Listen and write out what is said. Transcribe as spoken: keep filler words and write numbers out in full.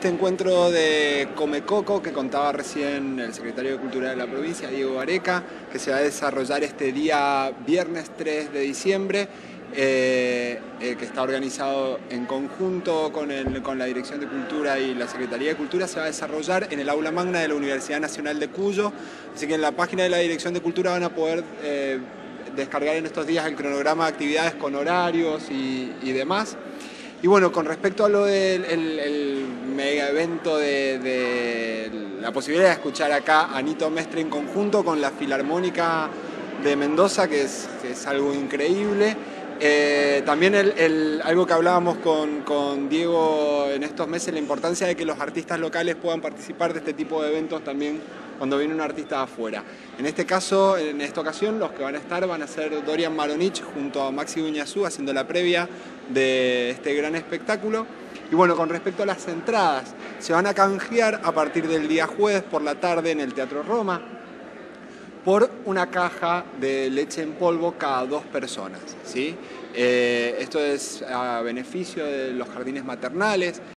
este encuentro de Come Coco que contaba recién el secretario de Cultura de la provincia, Diego Areca, que se va a desarrollar este día viernes tres de diciembre, eh, eh, que está organizado en conjunto con, el, con la Dirección de Cultura y la Secretaría de Cultura. Se va a desarrollar en el aula magna de la Universidad Nacional de Cuyo, así que en la página de la Dirección de Cultura van a poder eh, descargar en estos días el cronograma de actividades con horarios y, y demás. Y bueno, con respecto a lo del el, el mega evento de, de la posibilidad de escuchar acá a Nito Mestre en conjunto con la Filarmónica de Mendoza, que es, que es algo increíble. Eh, también el, el, algo que hablábamos con, con Diego en estos meses, la importancia de que los artistas locales puedan participar de este tipo de eventos también cuando viene un artista de afuera. En este caso, en esta ocasión, los que van a estar van a ser Dorian Maronich junto a Maxi Guiñazú haciendo la previa de este gran espectáculo. Y bueno, con respecto a las entradas, se van a canjear a partir del día jueves por la tarde en el Teatro Roma por una caja de leche en polvo cada dos personas, ¿sí? Eh, esto es a beneficio de los jardines maternales.